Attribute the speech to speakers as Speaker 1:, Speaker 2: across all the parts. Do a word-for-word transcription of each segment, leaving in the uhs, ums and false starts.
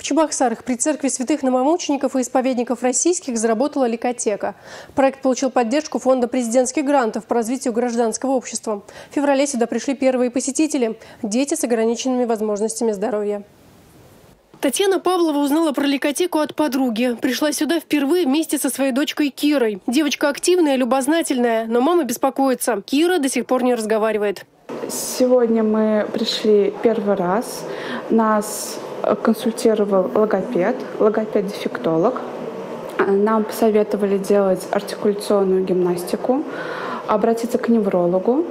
Speaker 1: В Чебоксарах при церкви святых новомучеников и исповедников российских заработала ликотека. Проект получил поддержку фонда президентских грантов по развитию гражданского общества. В феврале сюда пришли первые посетители – дети с ограниченными возможностями здоровья. Татьяна Павлова узнала про ликотеку от подруги. Пришла сюда впервые вместе со своей дочкой Кирой. Девочка активная, любознательная, но мама беспокоится. Кира до сих пор не разговаривает.
Speaker 2: Сегодня мы пришли первый раз. Нас консультировал логопед, логопед-дефектолог. Нам посоветовали делать артикуляционную гимнастику, обратиться к неврологу.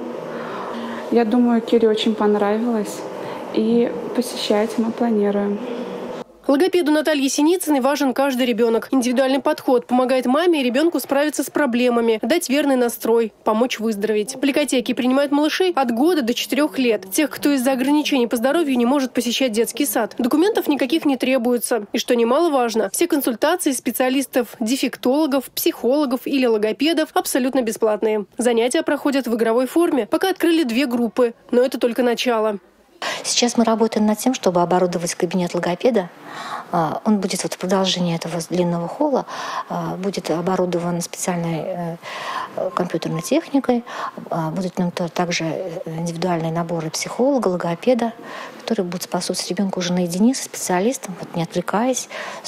Speaker 2: Я думаю, Кире очень понравилось. И посещать мы планируем.
Speaker 1: Логопеду Наталье Синицыной важен каждый ребенок. Индивидуальный подход помогает маме и ребенку справиться с проблемами, дать верный настрой, помочь выздороветь. В ликотеке принимают малышей от года до четырех лет. Тех, кто из-за ограничений по здоровью не может посещать детский сад. Документов никаких не требуется. И что немаловажно, все консультации специалистов, дефектологов, психологов или логопедов абсолютно бесплатные. Занятия проходят в игровой форме. Пока открыли две группы, но это только начало.
Speaker 3: Сейчас мы работаем над тем, чтобы оборудовать кабинет логопеда. Он будет вот в продолжении этого длинного холла, будет оборудован специальной компьютерной техникой, будут также индивидуальные наборы психолога, логопеда, которые будут способствовать ребенку уже наедине со специалистом, вот не отвлекаясь,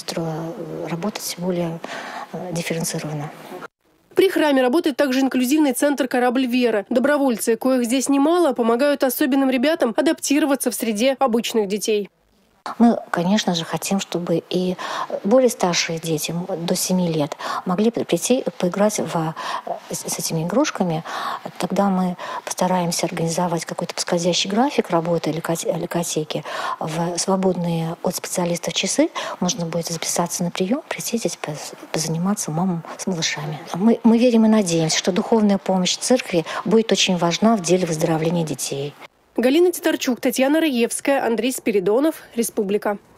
Speaker 3: работать более дифференцированно.
Speaker 1: При храме работает также инклюзивный центр «Корабль веры». Добровольцы, коих здесь немало, помогают особенным ребятам адаптироваться в среде обычных детей.
Speaker 3: Мы, конечно же, хотим, чтобы и более старшие дети, до семи лет, могли прийти поиграть в, с этими игрушками. Тогда мы постараемся организовать какой-то подходящий график работы ликотеки. В свободные от специалистов часы можно будет записаться на прием, прийти здесь позаниматься мамам с малышами. Мы, мы верим и надеемся, что духовная помощь церкви будет очень важна в деле выздоровления детей.
Speaker 1: Галина Титарчук, Татьяна Раевская, Андрей Спиридонов, Республика.